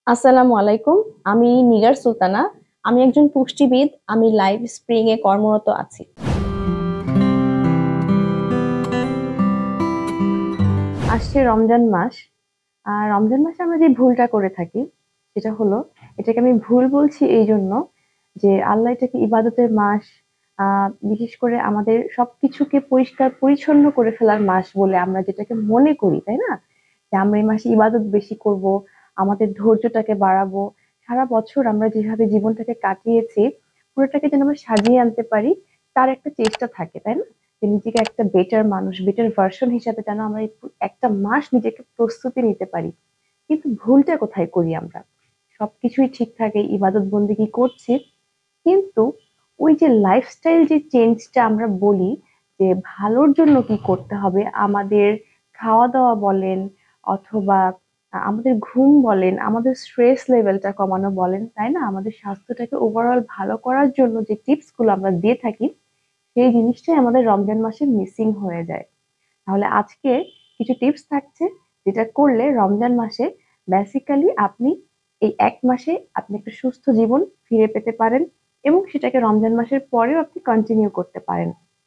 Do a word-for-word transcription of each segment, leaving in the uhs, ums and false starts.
আসসালামু আলাইকুম। আমি নিগার সুলতানা। আমি একজন পুষ্টিবিদ। আমি লাইভ স্প্রিং এ কর্মরত আছি। আসছে রমজান মাস। আর রমজান মাসে আমরা যে ভুলটা করে থাকি সেটা হলো, এটাকে আমি ভুল বলছি এই জন্য যে আল্লাহ এটাকে ইবাদতের মাস, আহ বিশেষ করে আমাদের সবকিছুকে পরিষ্কার পরিচ্ছন্ন করে ফেলার মাস বলে আমরা যেটাকে মনে করি, তাই না? যে আমরা এই মাসে ইবাদত বেশি করব, আমাদের ধৈর্যটাকে বাড়াবো। সারা বছর আমরা যেভাবে জীবনটাকে কাটিয়েছি পুরোটাকে যেন আমরা সাজিয়ে আনতে পারি, তার একটা চেষ্টা থাকে, তাই না? যে নিজেকে একটা বেটার মানুষ, বেটার ভার্সন হিসাবে যেন আমরা এই পু- একটা মাস নিজেকে প্রস্তুতি নিতে পারি। কিন্তু ভুলটা কোথায় করি আমরা? সবকিছুই ঠিক থাকে, ইবাদত বন্দেগী করছি, কিন্তু ওই যে লাইফস্টাইল যে চেঞ্জটা আমরা বলি, যে ভালোর জন্য কি করতে হবে, আমাদের খাওয়া দাওয়া বলেন, অথবা আ, আমাদের ঘুম বলেন, আমাদের স্ট্রেস লেভেলটা কমানো বলেন, তাই না? আমাদের স্বাস্থ্যটাকে ওভারঅল ভালো করার জন্য যে টিপস গুলো আমরা দিয়ে থাকি, সেই জিনিসটাই আমাদের রমজান মাসে মিসিং হয়ে যায়। তাহলে আজকে কিছু টিপস থাকছে, যেটা করলে রমজান মাসে বেসিক্যালি আপনি এই এক মাসে আপনি একটা সুস্থ জীবন ফিরে পেতে পারেন, এবং সেটাকে রমজান মাসের পরেও আপনি কন্টিনিউ করতে পারেন।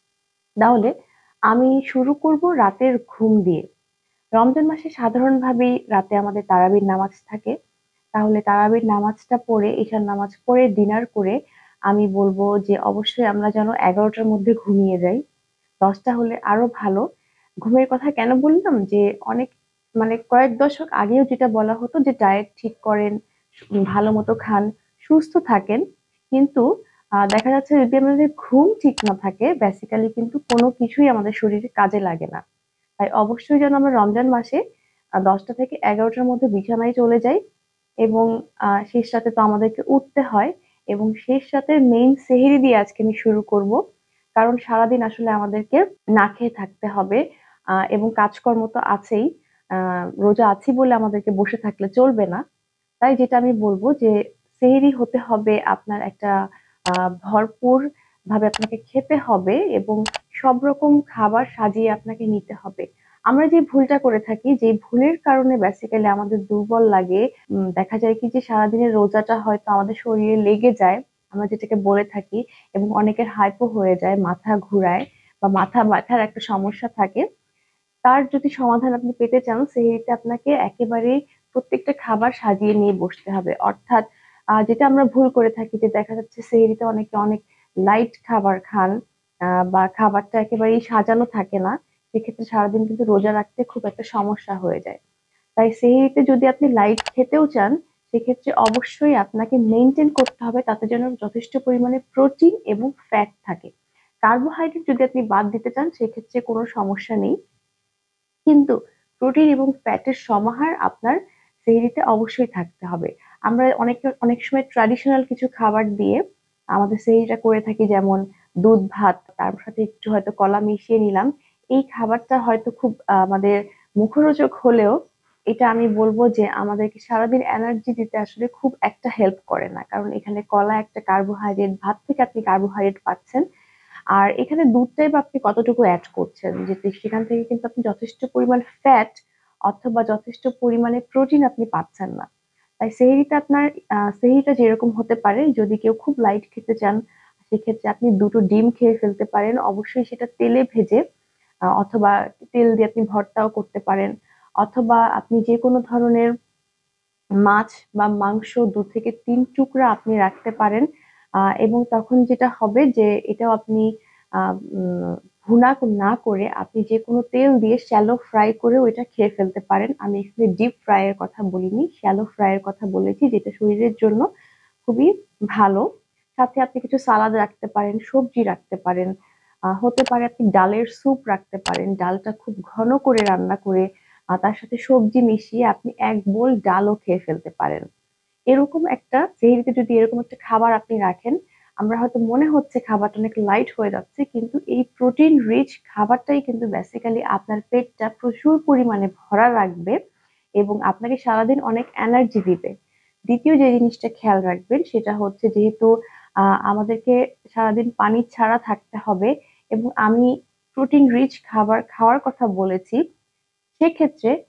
তাহলে আমি শুরু করব রাতের ঘুম দিয়ে। রমজান মাসে সাধারণভাবেই রাতে আমাদের তারাবির নামাজ থাকে। তাহলে তারাবির নামাজটা পড়ে, ঈশার নামাজ পড়ে, ডিনার করে আমি বলবো যে অবশ্যই আমরা যেন এগারোটার মধ্যে ঘুমিয়ে যাই। দশটা হলে আরো ভালো। ঘুমের কথা কেন বললাম, যে অনেক মানে কয়েক দশক আগেও যেটা বলা হতো যে ডায়েট ঠিক করেন, উম, ভালো মতো খান, সুস্থ থাকেন। কিন্তু আহ, দেখা যাচ্ছে যদি আমাদের ঘুম ঠিক না থাকে, বেসিক্যালি কিন্তু কোনো কিছুই আমাদের শরীরে কাজে লাগে না। তাই অবশ্যই যেন আমরা রমজান মাসে আহ, দশটা থেকে এগারোটার মধ্যে বিছানায় চলে যাই, এবং আহ শেষ রাতে তো আমাদেরকে উঠতে হয়। এবং শেষ রাতের মেইন সেহরি দিয়ে আজকে আমি শুরু করব, কারণ সারাদিন আসলে আমাদেরকে না খেয়ে থাকতে হবে। আহ এবং কাজকর্ম তো আছেই। আহ রোজা আছি বলে আমাদেরকে বসে থাকলে চলবে না। তাই যেটা আমি বলবো যে সেহরি হতে হবে আপনার একটা আহ ভরপুর ভাবে আপনাকে খেতে হবে, এবং সব রকম খাবার সাজিয়ে আপনাকে নিতে হবে। আমরা যে ভুলটা করে থাকি, যে ভুলের কারণে বেসিক্যালি আমাদের দুর্বল লাগে, উম, দেখা যায় কি যে সারাদিনের রোজাটা হয়তো আমাদের শরীরে লেগে যায়, আমরা যেটাকে বলে থাকি, এবং অনেকের হাইপো হয়ে যায়, মাথা ঘুরায় বা মাথা ব্যথার একটা সমস্যা থাকে। তার যদি সমাধান আপনি পেতে চান, সেহরিতে আপনাকে একেবারে প্রত্যেকটা খাবার সাজিয়ে নিয়ে বসতে হবে। অর্থাৎ আহ, যেটা আমরা ভুল করে থাকি, যে দেখা যাচ্ছে সেহরিতে অনেকে অনেক লাইট খাবার খান, আহ, বা খাবারটা একেবারেই সাজানো থাকে না। সেক্ষেত্রে সারাদিন কিন্তু রোজা রাখতে খুব একটা সমস্যা হয়ে যায়। তাই সেহরিতে যদি আপনি লাইট খেতেও চান, সেক্ষেত্রে অবশ্যই আপনাকে মেনটেন করতে হবে তাতে যেন যথেষ্ট পরিমাণে প্রোটিন এবং ফ্যাট থাকে। কার্বোহাইড্রেট যদি আপনি বাদ দিতে চান, সেক্ষেত্রে কোনো সমস্যা নেই, কিন্তু প্রোটিন এবং ফ্যাটের সমাহার আপনার সেহরিতে অবশ্যই থাকতে হবে। আমরা অনেক অনেক সময় ট্র্যাডিশনাল কিছু খাবার দিয়ে আমাদের সেহরিটা করে থাকি, যেমন দুধ ভাত, তার সাথে একটু হয়তো কলা মিশিয়ে নিলাম। এই খাবারটা হয়তো খুব আহ, আমাদের মুখরোচক হলেও, এটা আমি বলবো যে আমাদেরকে সারাদিন এনার্জি দিতে আসলে খুব একটা হেল্প করে না, কারণ এখানে কলা একটা কার্বোহাইড্রেট, ভাত থেকে আপনি কার্বোহাইড্রেট পাচ্ছেন। আর এখানে দুধটাই বা আপনি কতটুকু অ্যাড করছেন, যে সেখান থেকে কিন্তু আপনি যথেষ্ট পরিমাণ ফ্যাট অথবা যথেষ্ট পরিমাণে প্রোটিন আপনি পাচ্ছেন না। তাই সেহরিটা আপনার আহ, সেহরিটা যেরকম হতে পারে, যদি কেউ খুব লাইট খেতে চান, সেক্ষেত্রে আপনি দুটো ডিম খেয়ে ফেলতে পারেন, অবশ্যই সেটা তেলে ভেজে, আহ, অথবা তেল দিয়ে আপনি ভর্তাও করতে পারেন, অথবা আপনি যে কোনো ধরনের মাছ বা মাংস দু থেকে তিন টুকরা আপনি রাখতে পারেন। আহ, এবং তখন যেটা হবে যে এটাও আপনি আহ, উম, ভুনা না করে আপনি যে কোনো তেল দিয়ে শ্যালো ফ্রাই করে ওইটা খেয়ে ফেলতে পারেন। আমি এখানে ডিপ ফ্রাই এর কথা বলিনি, শ্যালো ফ্রাই এর কথা বলেছি, যেটা শরীরের জন্য খুবই ভালো। সাথে আপনি কিছু সালাদ রাখতে পারেন, সবজি রাখতে পারেন, আহ, হতে পারে আপনি ডালের স্যুপ রাখতে পারেন, ডালটা খুব ঘন করে রান্না করে আহ, তার সাথে সবজি মিশিয়ে আপনি এক বোল ডালও খেয়ে ফেলতে পারেন। এরকম একটা সেহরিতে যদি এরকম একটা খাবার আপনি রাখেন, আমরা হয়তো মনে হচ্ছে খাবারটা অনেক লাইট হয়ে যাচ্ছে, কিন্তু এই প্রোটিন রিচ খাবারটাই কিন্তু বেসিক্যালি আপনার পেটটা প্রচুর পরিমাণে ভরা রাখবে, এবং আপনাকে সারাদিন অনেক এনার্জি দিবে। দ্বিতীয় যে জিনিসটা খেয়াল রাখবেন সেটা হচ্ছে, যেহেতু আহ, আমাদেরকে সারাদিন পানি ছাড়া থাকতে হবে, এবং আমি প্রোটিন রিচ খাবার খাওয়ার কথা বলেছি, সেক্ষেত্রে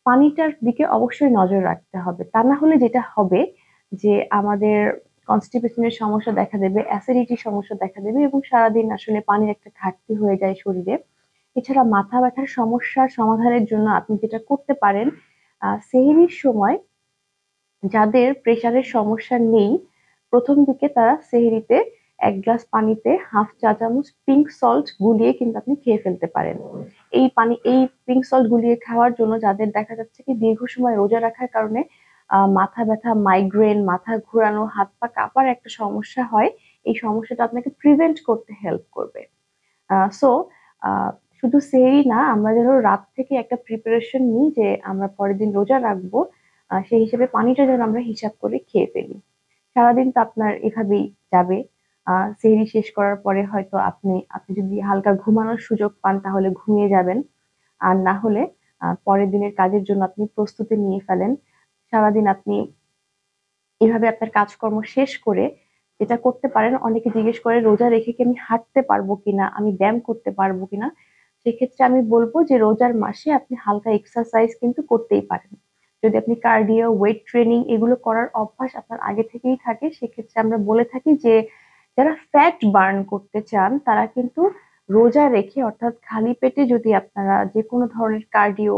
পানিটার দিকে অবশ্যই নজর রাখতে হবে। তা না হলে যেটা হবে যে আমাদের কনস্টিপেশনের সমস্যা দেখা দেবে, অ্যাসিডিটির সমস্যা দেখা দেবে এবং সারাদিন আসলে পানির একটা ঘাটতি হয়ে যায় শরীরে। এছাড়া মাথা ব্যথার সমস্যার সমাধানের জন্য আপনি যেটা করতে পারেন, আহ সেহরির সময় যাদের প্রেসারের সমস্যা নেই, প্রথম দিকে তারা সেহরিতে এক গ্লাস পানিতে হাফ চা চামচ পিঙ্ক সল্ট গুলিয়ে কিন্তু আপনি খেয়ে ফেলতে পারেন। এই পানি এই পিঙ্ক সল্ট গুলিয়ে খাওয়ার জন্য যাদের দেখা যাচ্ছে কি দীর্ঘ সময় রোজা রাখার কারণে আহ মাথা ব্যথা, মাইগ্রেন, মাথা ঘোরানো, হাত পা কাঁপার একটা সমস্যা হয়, এই সমস্যাটা আপনাকে প্রিভেন্ট করতে হেল্প করবে। সো শুধু সেহরি না, আমরা যেন রাত থেকে একটা প্রিপারেশন নিই যে আমরা পরের দিন রোজা রাখবো, আহ, সেই হিসেবে পানিটা যেন আমরা হিসাব করে খেয়ে ফেলি। সারাদিন তো আপনার এভাবেই যাবে। আহ সেহরি শেষ করার পরে হয়তো আপনি আপনি যদি হালকা ঘুমানোর সুযোগ পান তাহলে ঘুমিয়ে যাবেন, আর না হলে আহ, পরের দিনের কাজের জন্য আপনি প্রস্তুতি নিয়ে ফেলেন। সারাদিন আপনি এভাবে আপনার কাজকর্ম শেষ করে যেটা করতে পারেন, অনেকে জিজ্ঞেস করে রোজা রেখে কি আমি হাঁটতে পারবো কিনা, আমি ব্যায়াম করতে পারবো কিনা। সেক্ষেত্রে আমি বলবো যে রোজার মাসে আপনি হালকা এক্সারসাইজ কিন্তু করতেই পারেন। যদি আপনি কার্ডিও, ওয়েট ট্রেনিং এগুলো করার অভ্যাস আপনার আগে থেকেই থাকে, সেক্ষেত্রে আমরা বলে থাকি যে যারা ফ্যাট বার্ন করতে চান তারা কিন্তু রোজা রেখে অর্থাৎ খালি পেটে যদি আপনারা যে কোনো ধরনের কার্ডিও,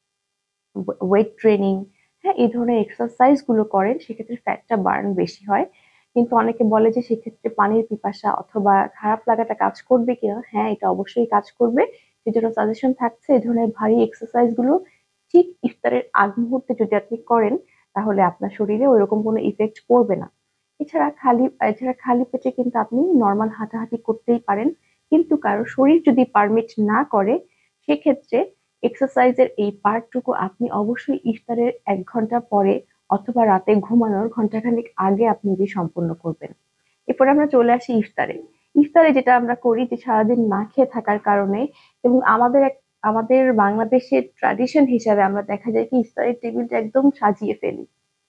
ওয়েট ট্রেনিং, হ্যাঁ এই ধরনের এক্সারসাইজ গুলো করেন সেক্ষেত্রে ফ্যাটটা বার্ন বেশি হয়। কিন্তু অনেকে বলে যে সেক্ষেত্রে পানির পিপাসা অথবা খারাপ লাগাটা কাজ করবে কিনা, হ্যাঁ এটা অবশ্যই কাজ করবে। সেজন্য সাজেশন থাকছে এই ধরনের ভারী এক্সারসাইজ গুলো ঠিক ইফতারের আগ মুহূর্তে যদি আপনি করেন তাহলে আপনার শরীরে ওইরকম কোনো ইফেক্ট পড়বে না। এছাড়া খালি এছাড়া খালি পেটে কিন্তু আপনি নর্মাল হাঁটাহাঁটি করতেই পারেন, কিন্তু কারো শরীর যদি পারমিট না করে সেক্ষেত্রে এক্সারসাইজের এই পার্টটুকু আপনি অবশ্যই ইফতারের এক ঘন্টা পরে অথবা রাতে ঘুমানোর ঘন্টাখানেক আগে আপনি এটি সম্পূর্ণ করবেন। এরপর আমরা চলে আসি ইফতারে। ইফতারে যেটা আমরা করি যে সারাদিন না খেয়ে থাকার কারণে এবং আমাদের এক আমাদের বাংলাদেশের ট্র্যাডিশন হিসাবে আমরা দেখা যায় কি ইফতারের টেবিলটা একদম সাজিয়ে ফেলি।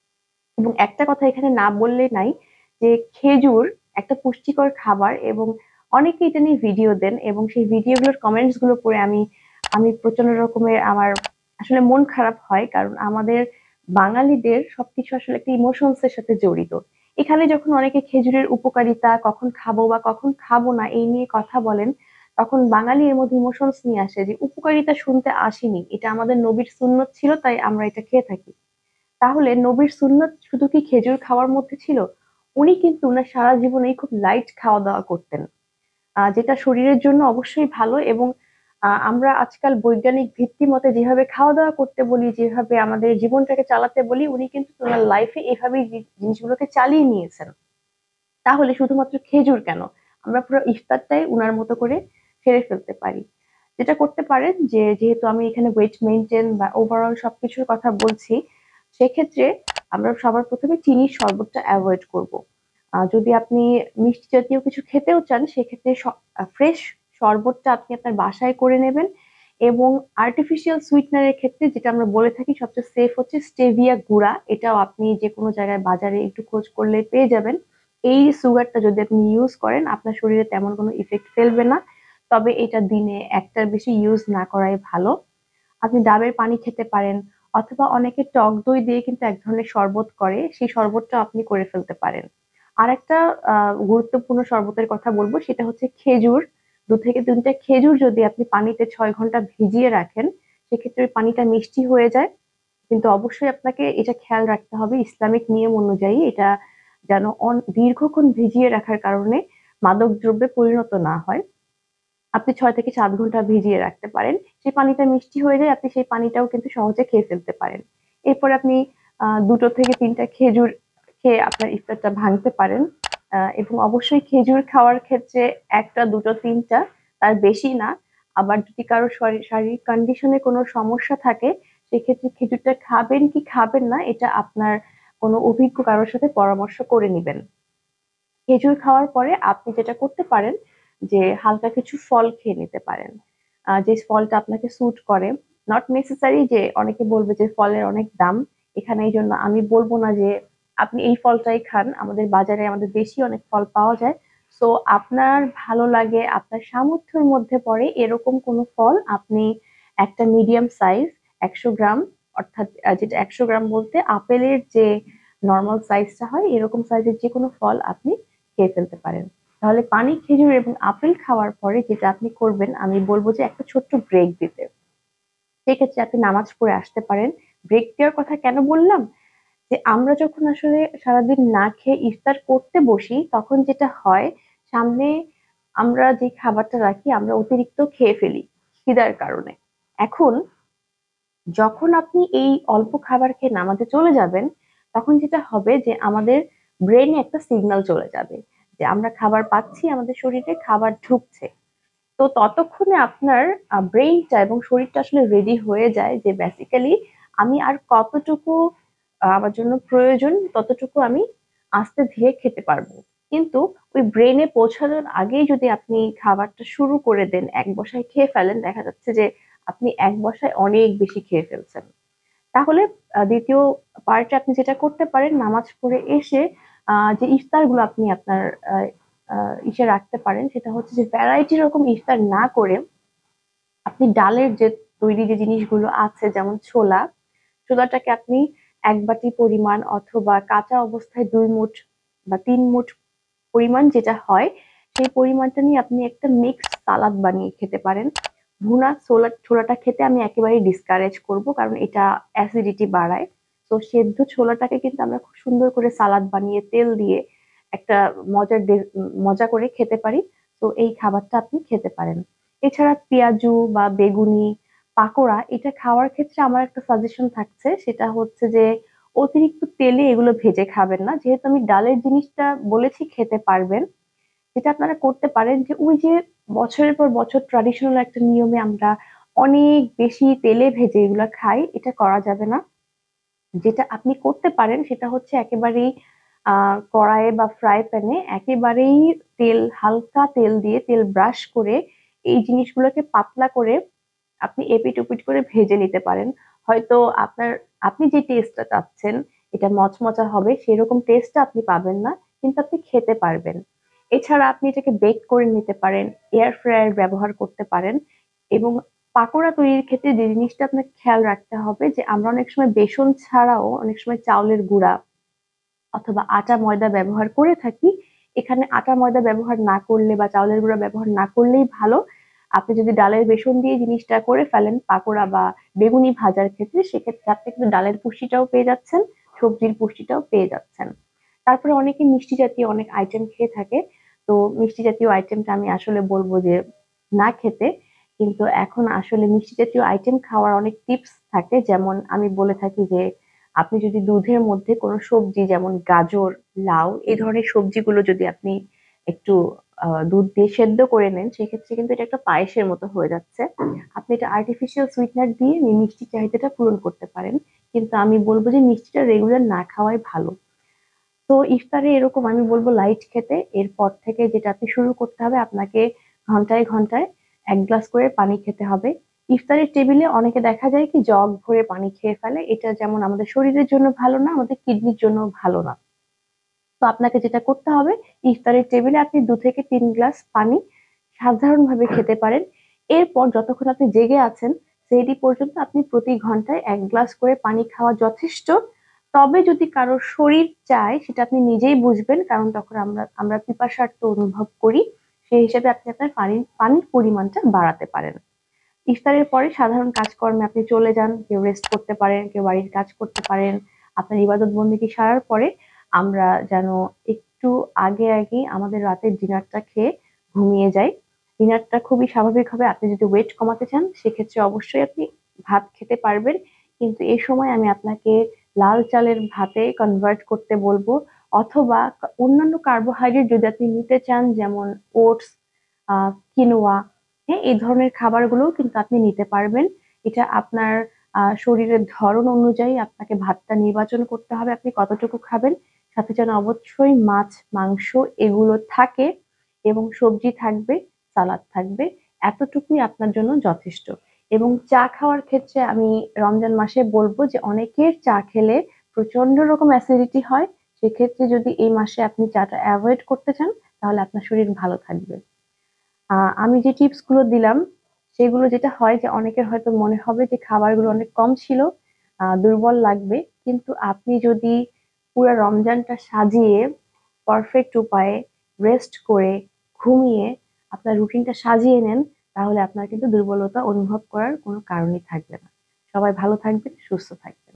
এবং একটা কথা এখানে না বললে নাই যে খেজুর একটা পুষ্টিকর খাবার, এবং অনেকে এটা নিয়ে ভিডিও দেন এবং সেই ভিডিওগুলোর কমেন্টস গুলো পড়ে আমি আমি প্রচন্ড রকমের আমার আসলে মন খারাপ হয়, কারণ আমাদের বাঙালিদের সবকিছু আসলে একটা ইমোশনস এর সাথে জড়িত। এখানে যখন অনেকে খেজুরের উপকারিতা, কখন খাবো বা কখন খাবো না এই নিয়ে কথা বলেন, তখন বাঙালি এর মধ্যে ইমোশনস নিয়ে আসে যে উপকারিতা শুনতে আসেনি, এটা আমাদের নবীর সুন্নত ছিল তাই আমরা এটা খেয়ে থাকি। তাহলে নবীর সুন্নত শুধু কি খেজুর খাওয়ার মধ্যে ছিল? উনি কিন্তু উনার সারা জীবনেই খুব লাইট খাওয়া দাওয়া করতেন, আহ, যেটা শরীরের জন্য অবশ্যই ভালো। এবং আহ, আমরা আজকাল বৈজ্ঞানিক ভিত্তি মতে যেভাবে খাওয়া দাওয়া করতে বলি, যেভাবে আমাদের জীবনটাকে চালাতে বলি, উনি কিন্তু ওনার লাইফে এভাবেই জি- জিনিসগুলোকে চালিয়ে নিয়েছেন। তাহলে শুধুমাত্র খেজুর কেন, আমরা পুরো ইফতারটাই উনার মতো করে সেরে ফেলতে পারি। যেটা করতে পারেন যে যেহেতু আমি এখানে ওয়েট মেনটেন বা ওভারঅল সবকিছুর কথা বলছি, সেক্ষেত্রে আমরা সবার প্রথমে চিনির শরবতটা অ্যাভয়েড করব। আহ, যদি আপনি মিষ্টি জাতীয় কিছু খেতেও চান সেক্ষেত্রে ফ্রেশ শরবতটা আপনি আপনার বাসায় করে নেবেন। এবং আর্টিফিশিয়াল সুইটনারের ক্ষেত্রে যেটা আমরা বলে থাকি সবচেয়ে সেফ হচ্ছে স্টেভিয়া গুঁড়া, এটাও আপনি যে কোনো জায়গায় বাজারে একটু খোঁজ করলে পেয়ে যাবেন। এই সুগারটা যদি আপনি ইউজ করেন আপনার শরীরে তেমন কোনো ইফেক্ট ফেলবে না, তবে এটা দিনে একটার বেশি ইউজ না করাই ভালো। আপনি ডাবের পানি খেতে পারেন, অথবা অনেকে টক দই দিয়ে কিন্তু এক ধরনের শরবত করে, সেই শরবতটা আপনি করে ফেলতে পারেন। আর একটা আহ গুরুত্বপূর্ণ শরবতের কথা বলবো, সেটা হচ্ছে খেজুর। দু থেকে তিনটা খেজুর যদি আপনি পানিতে ছয় ঘন্টা ভিজিয়ে রাখেন সেক্ষেত্রে ওই পানিটা মিষ্টি হয়ে যায়। কিন্তু অবশ্যই আপনাকে এটা খেয়াল রাখতে হবে ইসলামিক নিয়ম অনুযায়ী এটা যেন অন- দীর্ঘক্ষণ ভিজিয়ে রাখার কারণে মাদক দ্রব্যে পরিণত না হয়। আপনি ছয় থেকে সাত ঘন্টা ভিজিয়ে রাখতে পারেন, সেই পানিটা মিষ্টি হয়ে যায়, আপনি সেই পানিটাও কিন্তু সহজে খেয়ে ফেলতে পারেন। এরপর আপনি আহ দুটো থেকে তিনটা খেজুর খেয়ে আপনার ইফতারটা ভাঙতে পারেন। আহ, এবং অবশ্যই খেজুর খাওয়ার ক্ষেত্রে একটা, দুটো, তিনটা, তার বেশি না। আবার যদি কারো শরী- শারীরিক কন্ডিশনে কোনো সমস্যা থাকে সেক্ষেত্রে খেজুরটা খাবেন কি খাবেন না এটা আপনার কোনো অভিজ্ঞ কারোর সাথে পরামর্শ করে নিবেন। খেজুর খাওয়ার পরে আপনি যেটা করতে পারেন যে হালকা কিছু ফল খেয়ে নিতে পারেন, আহ, যে ফলটা আপনাকে স্যুট করে। নট নেসেসারি যে অনেকে বলবে যে ফলের অনেক দাম, এখানে এই জন্য আমি বলবো না যে আপনি এই ফলটাই খান, আমাদের বাজারে আমাদের দেশি অনেক ফল পাওয়া যায়। সো আপনার ভালো লাগে, আপনার সামর্থ্যের মধ্যে পড়ে এরকম কোনো ফল আপনি একটা মিডিয়াম সাইজ একশো গ্রাম অর্থাৎ আহ, যেটা একশো গ্রাম বলতে আপেলের যে নর্মাল সাইজটা হয় এরকম সাইজের যে কোনো ফল আপনি খেয়ে ফেলতে পারেন। তাহলে পানি, খেজুর এবং আপেল খাওয়ার পরে যেটা আপনি করবেন, আমি বলবো যে একটা ছোট্ট ব্রেক দিতে। সেক্ষেত্রে আপনি নামাজ পড়ে আসতে পারেন। ব্রেক দেওয়ার কথা কেন বললাম, যে আমরা যখন আসলে সারাদিন না খেয়ে ইফতার করতে বসি তখন যেটা হয়, সামনে আমরা যে খাবারটা রাখি আমরা অতিরিক্ত খেয়ে ফেলি খিদার কারণে। এখন যখন আপনি এই অল্প খাবার খেয়ে নামাজে চলে যাবেন, তখন যেটা হবে যে আমাদের ব্রেনে একটা সিগন্যাল চলে যাবে যে আমরা খাবার পাচ্ছি, আমাদের শরীরে খাবার ঢুকছে। তো ততক্ষণে আপনার ব্রেইনটা এবং শরীরটা আসলে রেডি হয়ে যায় যে বেসিক্যালি আমি আর কতটুকু আহ, আমার জন্য প্রয়োজন ততটুকু আমি আস্তে ধীরে খেতে পারবো। কিন্তু ওই ব্রেনে পৌঁছানোর আগেই যদি আপনি খাবারটা শুরু করে দেন, এক বসায় খেয়ে ফেলেন, দেখা যাচ্ছে যে আপনি এক বসায় অনেক বেশি খেয়ে ফেলছেন। তাহলে আহ, দ্বিতীয় পার্টে আপনি যেটা করতে পারেন, নামাজ পড়ে এসে আহ, যে ইফতার গুলো আপনি আপনার আহ, আহ, ইসে রাখতে পারেন, সেটা হচ্ছে যে ভ্যারাইটি রকম ইফতার না করে আপনি ডালের যে তৈরি যে জিনিসগুলো আছে, যেমন ছোলা, ছোলাটাকে আপনি এক বাটি পরিমাণ অথবা কাঁচা অবস্থায় দুই মুঠ বা তিন মুঠ পরিমাণ যেটা হয়, সেই পরিমাণটা নিয়ে আপনি একটা মিক্স সালাদ বানিয়ে খেতে পারেন। ভুনা ছোলা ছোলাটা খেতে আমি একেবারেই ডিসকারেজ করব, কারণ এটা অ্যাসিডিটি বাড়ায়। তো সেদ্ধ ছোলাটাকে কিন্তু আমরা খুব সুন্দর করে সালাদ বানিয়ে তেল দিয়ে একটা মজার ডে- উম, মজা করে খেতে পারি। তো এই খাবারটা আপনি খেতে পারেন। এছাড়া পেঁয়াজু বা বেগুনি, পাকোড়া, এটা খাওয়ার ক্ষেত্রে আমার একটা সাজেশন থাকছে, সেটা হচ্ছে যে অতিরিক্ত তেলে এগুলো ভেজে খাবেন না। যেহেতু আমি ডালের জিনিসটা বলেছি খেতে পারবেন, যেটা আপনারা করতে পারেন যে ওই যে বছরের পর বছর ট্রাডিশনাল একটা নিয়মে আমরা অনেক বেশি তেলে ভেজে এগুলা খাই, এটা করা যাবে না। যেটা আপনি করতে পারেন সেটা হচ্ছে একেবারেই আহ কড়াইয়ে বা ফ্রাই প্যানে একেবারেই তেল, হালকা তেল দিয়ে তেল ব্রাশ করে এই জিনিসগুলোকে পাতলা করে আপনি এপিট ওপিট করে ভেজে নিতে পারেন। হয়তো আপনার আপনি যে টেস্টটা চাচ্ছেন, এটা মচমচা হবে সেরকম টেস্টটা আপনি পাবেন না, কিন্তু আপনি খেতে পারবেন। এছাড়া আপনি এটাকে বেক করে নিতে পারেন, এয়ার ফ্রায়ার ব্যবহার করতে পারেন। এবং পাকোড়া তৈরির ক্ষেত্রে যে জিনিসটা আপনাকে খেয়াল রাখতে হবে, যে আমরা অনেক সময় বেসন ছাড়াও অনেক সময় চাউলের গুঁড়া অথবা আটা ময়দা ব্যবহার করে থাকি। এখানে আটা ময়দা ব্যবহার না করলে বা চাউলের গুঁড়া ব্যবহার না করলেই ভালো। আপনি যদি ডালের বেসন দিয়ে জিনিসটা করে ফেলেন পাকোড়া বা বেগুনি ভাজার ক্ষেত্রে, সেক্ষেত্রে আপনি কিন্তু ডালের পুষ্টিটাও পেয়ে যাচ্ছেন, সবজির পুষ্টিটাও পেয়ে যাচ্ছেন। তারপরে অনেকে মিষ্টি জাতীয় অনেক আইটেম খেয়ে থাকে। তো মিষ্টি জাতীয় আইটেমটা আমি আসলে বলবো যে না খেতে। কিন্তু এখন আসলে মিষ্টি জাতীয় আইটেম খাওয়ার অনেক টিপস থাকে, যেমন আমি বলে থাকি যে আপনি যদি দুধের মধ্যে কোনো সবজি যেমন গাজর, লাউ, এই ধরনের সবজিগুলো যদি আপনি একটু আহ, দুধ দিয়ে সেদ্ধ করে নেন, সেক্ষেত্রে কিন্তু এটা একটা পায়েসের মতো হয়ে যাচ্ছে। আপনি এটা আর্টিফিশিয়াল সুইটনার দিয়ে মি- মিষ্টি চাহিদাটা পূরণ করতে পারেন। কিন্তু আমি বলবো যে মিষ্টিটা রেগুলার না খাওয়াই ভালো। তো ইফতারে এরকম আমি বলবো লাইট খেতে। এরপর থেকে যেটা আপনি শুরু করতে হবে, আপনাকে ঘন্টায় ঘন্টায় এক গ্লাস করে পানি খেতে হবে। ইফতারের টেবিলে অনেকে দেখা যায় কি জগ ভরে পানি খেয়ে ফেলে, এটা যেমন আমাদের শরীরের জন্য ভালো না, আমাদের কিডনির জন্য ভালো না। তো আপনাকে যেটা করতে হবে, ইফতারের টেবিলে আপনি দু থেকে তিন গ্লাস পানি সাধারণভাবে খেতে পারেন। এরপর যতক্ষণ আপনি জেগে আছেন সেটি পর্যন্ত আপনি প্রতি ঘন্টায় এক গ্লাস করে পানি খাওয়া যথেষ্ট। তবে যদি কারোর শরীর চায় সেটা আপনি নিজেই বুঝবেন, কারণ তখন আমরা আমরা পিপাসার্থ অনুভব করি। সেই হিসেবে আপনি আপনার পানির পানির পরিমাণটা বাড়াতে পারেন। ইফতারের পরে সাধারণ কাজকর্মে আপনি চলে যান, কেউ রেস্ট করতে পারেন, কেউ বাড়ির কাজ করতে পারেন। আপনার ইবাদত বন্দেগী সারার পরে আমরা যেন একটু আগে আগে আমাদের রাতের ডিনারটা খেয়ে ঘুমিয়ে যাই। ডিনারটা খুবই স্বাভাবিক হবে। আপনি যদি ওয়েট কমাতে চান সেক্ষেত্রে অবশ্যই আপনি ভাত খেতে পারবেন, কিন্তু এই সময় আমি আপনাকে লাল চালের ভাতে কনভার্ট করতে বলবো। অথবা অন্যান্য কার্বোহাইড্রেট যদি আপনি নিতে চান, যেমন ওটস, আহ কিনোয়া, হ্যাঁ, এই ধরনের খাবারগুলোও কিন্তু আপনি নিতে পারবেন। এটা আপনার আহ শরীরের ধরন অনুযায়ী আপনাকে ভাতটা নির্বাচন করতে হবে আপনি কতটুকু খাবেন। সাথে যেন অবশ্যই মাছ, মাংস এগুলো থাকে এবং সবজি থাকবে, সালাদ থাকবে। এতটুকুই আপনার জন্য যথেষ্ট। এবং চা খাওয়ার ক্ষেত্রে আমি রমজান মাসে বলবো যে অনেকের চা খেলে প্রচন্ড রকম অ্যাসিডিটি হয়। সেক্ষেত্রে যদি এই মাসে আপনি চাটা অ্যাভয়েড করতে চান, তাহলে আপনার শরীর ভালো থাকবে। আহ আমি যে টিপস গুলো দিলাম সেগুলো যেটা হয় যে অনেকের হয়তো মনে হবে যে খাবারগুলো অনেক কম ছিল, আহ, দুর্বল লাগবে। কিন্তু আপনি যদি পুরো রমজানটা সাজিয়ে পারফেক্ট উপায়ে রেস্ট করে ঘুমিয়ে আপনার রুটিনটা সাজিয়ে নেন, তাহলে আপনার কিন্তু দুর্বলতা অনুভব করার কোনো কারণই থাকবে না। সবাই ভালো থাকবেন, সুস্থ থাকবেন।